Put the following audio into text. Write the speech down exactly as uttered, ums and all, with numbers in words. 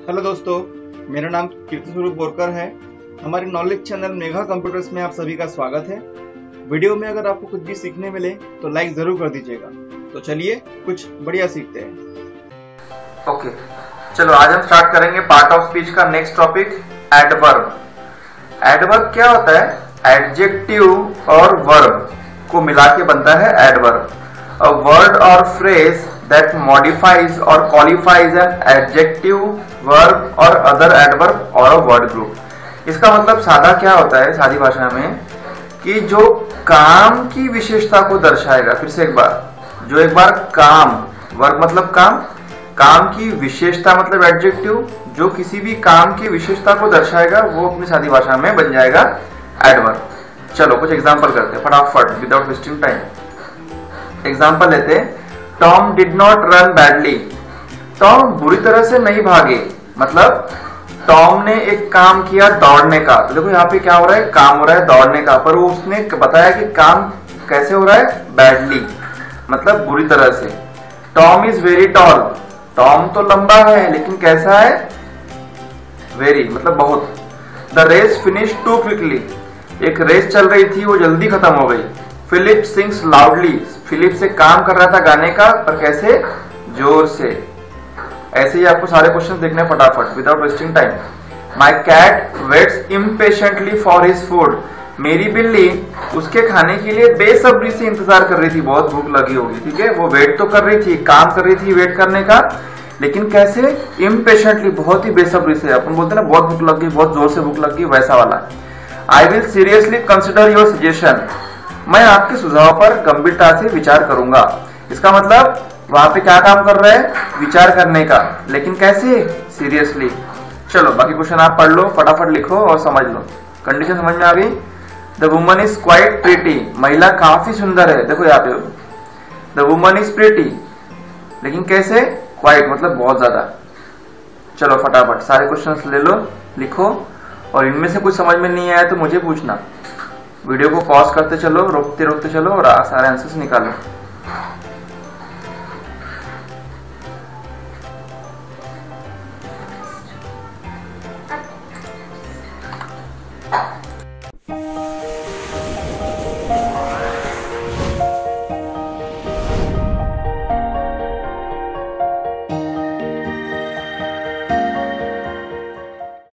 Hello दोस्तों, मेरा नाम कीर्ति स्वरूप बोरकर है। हमारे नॉलेज चैनल मेघा कंप्यूटर्स में आप सभी का स्वागत है। वीडियो में अगर आपको कुछ भी सीखने मिले तो लाइक जरूर कर दीजिएगा। तो चलिए कुछ बढ़िया सीखते हैं। ओके चलो, आज हम स्टार्ट करेंगे पार्ट ऑफ स्पीच का नेक्स्ट टॉपिक, एडवर्ब। एडवर्ब क्या होता है? एडजेक्टिव और वर्ब को मिला के बनता है एडवर्ब। अ वर्ड और phrase that modifies or qualifies an adjective, verb or other adverb or a word group। इसका मतलब सादा क्या होता है सादी भाषा में, कि जो काम की विशेषता को दर्शाएगा। फिर से एक बार, जो एक बार काम, वर्ब मतलब काम, काम की विशेषता मतलब एडजेक्टिव, जो किसी भी काम की विशेषता को दर्शाएगा वो अपनी सादी भाषा में बन जाएगा एडवर्ब। चलो कुछ एग्जांपल करते हैं फटाफट विदाउट वेस्टिंग टाइम। एग्जांपल लेते हैं, Tom did not run badly. Tom बुरी तरह से नहीं भागे, मतलब टॉम ने एक काम किया दौड़ने का। तो देखो यहाँ पे क्या हो रहा है, काम हो रहा है दौड़ने का, पर वो उसने बताया कि काम कैसे हो रहा है, बैडली, मतलब बुरी तरह से। Tom is very tall. Tom तो लंबा है लेकिन कैसा है, वेरी मतलब बहुत। The race finish too quickly. एक रेस चल रही थी, वो जल्दी खत्म हो गई। Philip sings loudly. फिलिप से काम कर रहा था गाने का, पर कैसे, जोर से। ऐसे ही आपको सारे क्वेश्चन देखने फटाफट without wasting time. My cat waits impatiently for his food. मेरी बिल्ली उसके खाने के लिए बेसब्री से इंतजार कर रही थी, बहुत भूख लगी होगी, ठीक है। वो वेट तो कर रही थी, काम कर रही थी वेट करने का, लेकिन कैसे, इम्पेशेंटली, बहुत ही बेसब्री से। अपन बोलते ना बहुत भूख लग गई, बहुत जोर से भूख लग गई, वैसा वाला। I will seriously consider your suggestion. मैं आपके सुझाव पर गंभीरता से विचार करूंगा। इसका मतलब वहां पे क्या काम कर रहा है, विचार करने का, लेकिन कैसे, सीरियसली। चलो बाकी क्वेश्चन आप पढ़ लो, फटाफट लिखो और समझ लो। कंडीशन समझ में आ गई। The woman is quite pretty. महिला काफी सुंदर है। देखो यहाँ पे द वुमन इज प्रिटी, लेकिन कैसे, क्वाइट मतलब बहुत ज्यादा। चलो फटाफट सारे क्वेश्चंस ले लो, लिखो, और इनमें से कुछ समझ में नहीं आया तो मुझे पूछना। वीडियो को पॉज करते चलो, रोकते रोकते चलो और सारे आंसर्स निकालो।